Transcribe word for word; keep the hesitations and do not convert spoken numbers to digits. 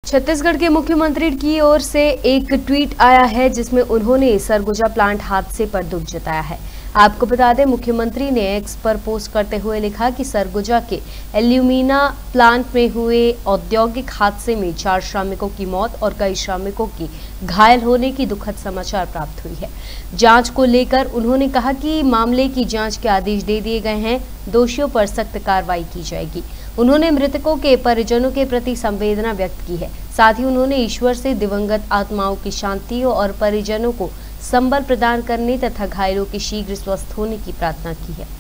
छत्तीसगढ़ के मुख्यमंत्री की ओर से एक ट्वीट आया है जिसमें उन्होंने सरगुजा प्लांट हादसे पर दुख जताया है। आपको बता दें, मुख्यमंत्री ने एक्स पर पोस्ट करते हुए लिखा कि सरगुजा के एल्यूमिना प्लांट में हुए औद्योगिक हादसे में चार श्रमिकों की मौत और कई श्रमिकों की घायल होने की दुखद समाचार प्राप्त हुई है। जांच को लेकर उन्होंने कहा कि मामले की जांच के आदेश दे दिए गए हैं, दोषियों पर सख्त कार्रवाई की जाएगी। उन्होंने मृतकों के परिजनों के प्रति संवेदना व्यक्त की है। साथ ही उन्होंने ईश्वर से दिवंगत आत्माओं की शांति और परिजनों को संबल प्रदान करने तथा घायलों के शीघ्र स्वस्थ होने की प्रार्थना की है।